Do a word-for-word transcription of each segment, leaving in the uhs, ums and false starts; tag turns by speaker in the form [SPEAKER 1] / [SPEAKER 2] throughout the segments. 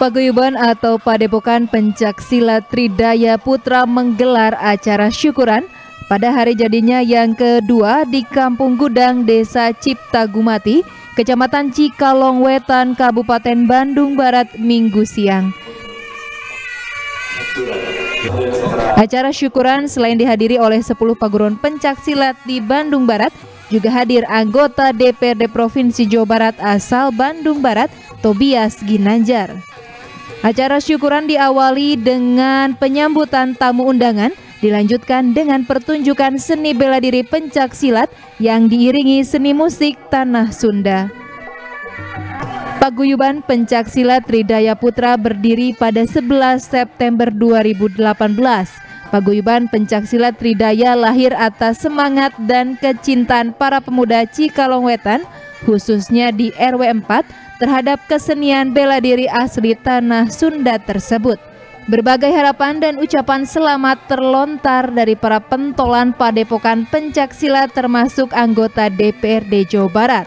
[SPEAKER 1] Paguyuban atau Padepokan Pencaksilat Tridaya Putra menggelar acara syukuran pada hari jadinya yang kedua di Kampung Gudang, Desa Cipta Gumati, Kecamatan Cikalong Wetan, Kabupaten Bandung Barat, Minggu siang. Acara syukuran selain dihadiri oleh sepuluh paguron pencaksilat di Bandung Barat, juga hadir anggota D P R D Provinsi Jawa Barat asal Bandung Barat, Tobias Ginanjar. Acara syukuran diawali dengan penyambutan tamu undangan, dilanjutkan dengan pertunjukan seni bela diri pencaksilat yang diiringi seni musik Tanah Sunda. Paguyuban Pencaksilat Tridaya Putra berdiri pada sebelas September dua ribu delapan belas. Paguyuban Pencaksilat Tridaya lahir atas semangat dan kecintaan para pemuda Cikalong Wetan, khususnya di R W empat, terhadap kesenian bela diri asli Tanah Sunda tersebut. Berbagai harapan dan ucapan selamat terlontar dari para pentolan Padepokan Pencaksilat termasuk anggota D P R D Jawa Barat.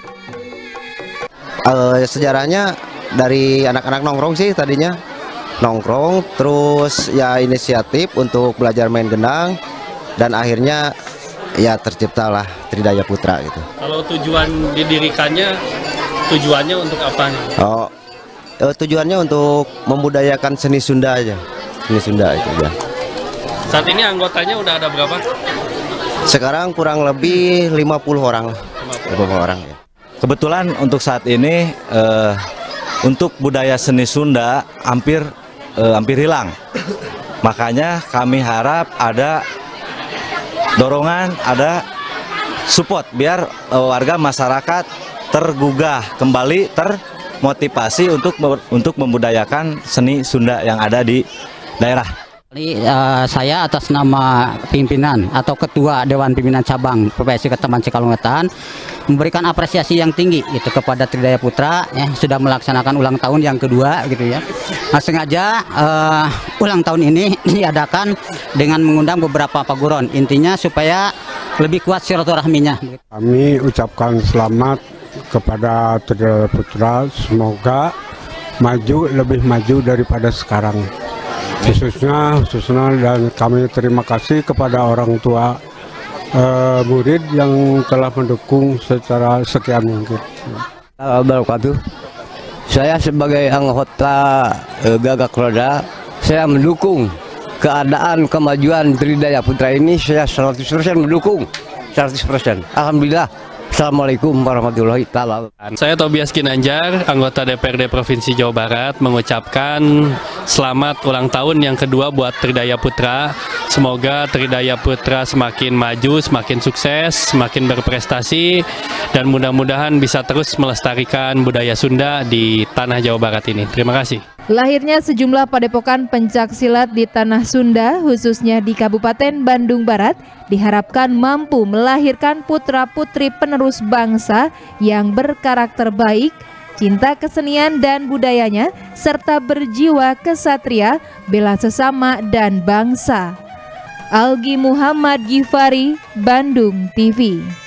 [SPEAKER 2] Uh, sejarahnya dari anak-anak nongkrong sih tadinya nongkrong, terus ya inisiatif untuk belajar main gendang dan akhirnya ya terciptalah Tridaya Putra gitu.
[SPEAKER 3] Kalau tujuan didirikannya, tujuannya untuk apa?
[SPEAKER 2] Oh, uh, tujuannya untuk membudayakan seni Sunda aja, seni Sunda itu ya.
[SPEAKER 3] Saat ini anggotanya udah ada berapa?
[SPEAKER 2] Sekarang kurang lebih lima puluh orang lah, lima puluh orang ya.
[SPEAKER 4] Kebetulan untuk saat ini uh, untuk budaya seni Sunda hampir uh, hampir hilang. Makanya kami harap ada dorongan, ada support biar uh, warga masyarakat tergugah kembali, termotivasi untuk untuk membudayakan seni Sunda yang ada di daerah.
[SPEAKER 5] Uh, saya atas nama pimpinan atau ketua Dewan Pimpinan Cabang P P S I Kecamatan Cikalong Wetan memberikan apresiasi yang tinggi gitu kepada Tridaya Putra ya, sudah melaksanakan ulang tahun yang kedua gitu ya. Nah, sengaja uh, ulang tahun ini diadakan dengan mengundang beberapa paguron, intinya supaya lebih kuat silaturahminya.
[SPEAKER 6] Kami ucapkan selamat kepada Tridaya Putra, semoga maju lebih maju daripada sekarang. Khususnya, khususnya dan kami terima kasih kepada orang tua uh, murid yang telah mendukung secara sekian mungkin.
[SPEAKER 7] Wabarakatuh. Saya sebagai anggota uh, Gagak Roda, saya mendukung keadaan kemajuan Tridaya Putra ini. Saya seratus persen mendukung, seratus persen. Alhamdulillah. Assalamualaikum warahmatullahi wabarakatuh.
[SPEAKER 3] Saya Tobias Ginanjar, anggota D P R D Provinsi Jawa Barat, mengucapkan selamat ulang tahun yang kedua buat Tridaya Putra. Semoga Tridaya Putra semakin maju, semakin sukses, semakin berprestasi, dan mudah-mudahan bisa terus melestarikan budaya Sunda di tanah Jawa Barat ini. Terima kasih.
[SPEAKER 1] Lahirnya sejumlah padepokan pencaksilat di Tanah Sunda, khususnya di Kabupaten Bandung Barat, diharapkan mampu melahirkan putra-putri penerus bangsa yang berkarakter baik, cinta kesenian dan budayanya, serta berjiwa kesatria, bela sesama dan bangsa. Algi Muhammad Gifari, Bandung T V.